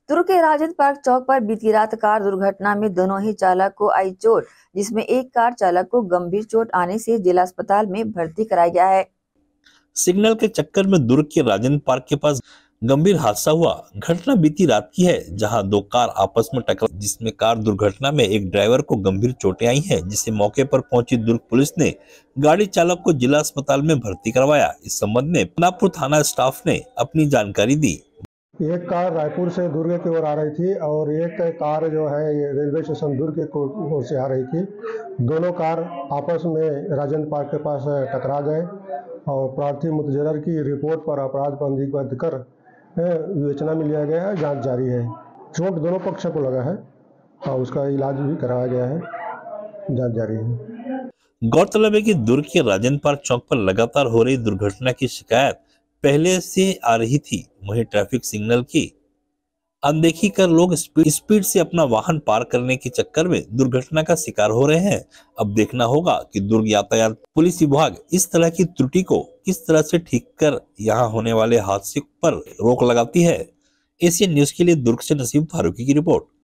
दुर्ग के राजेंद्र पार्क चौक पर बीती रात कार दुर्घटना में दोनों ही चालक को आई चोट, जिसमें एक कार चालक को गंभीर चोट आने से जिला अस्पताल में भर्ती कराया गया है। सिग्नल के चक्कर में दुर्ग के राजेंद्र पार्क के पास गंभीर हादसा हुआ। घटना बीती रात की है, जहां दो कार आपस में टकरा, जिसमें कार दुर्घटना में एक ड्राइवर को गंभीर चोटें आई हैं, जिसे मौके पर पहुंची दुर्ग पुलिस ने गाड़ी चालक को जिला अस्पताल में भर्ती करवाया। इस संबंध में पन्नापुर थाना स्टाफ ने अपनी जानकारी दी। एक कार रायपुर से दुर्ग की ओर आ रही थी और एक कार जो है ये रेलवे स्टेशन दुर्ग की ओर से आ रही थी। दोनों कार आपस में राजेंद्र पार्क के पास टकरा गए और प्रार्थी मुतजर की रिपोर्ट पर अपराध पंजीबद्ध कर विवेचना में लिया गया है। जांच जारी है। चोट दोनों पक्ष को लगा है और उसका इलाज भी कराया गया है। जांच जारी है। गौरतलब है कि दुर्ग के राजेंद्र पार्क चौक पर लगातार हो रही दुर्घटना की शिकायत पहले से आ रही थी। वहीं ट्रैफिक सिग्नल की अनदेखी कर लोग स्पीड से अपना वाहन पार करने के चक्कर में दुर्घटना का शिकार हो रहे हैं। अब देखना होगा कि दुर्ग यातायात पुलिस विभाग इस तरह की त्रुटि को किस तरह से ठीक कर यहां होने वाले हादसे पर रोक लगाती है। एशियन न्यूज के लिए दुर्ग से नसीम फारूकी की रिपोर्ट।